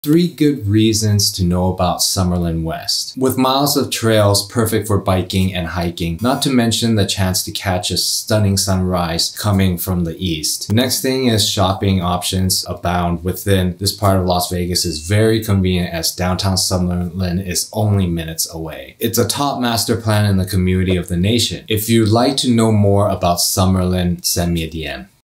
3 good reasons to know about Summerlin West. With miles of trails perfect for biking and hiking, not to mention the chance to catch a stunning sunrise coming from the east. The next thing is shopping options abound within this part of Las Vegas is very convenient as downtown Summerlin is only minutes away. It's a top master plan in the community of the nation. If you'd like to know more about Summerlin, send me a DM.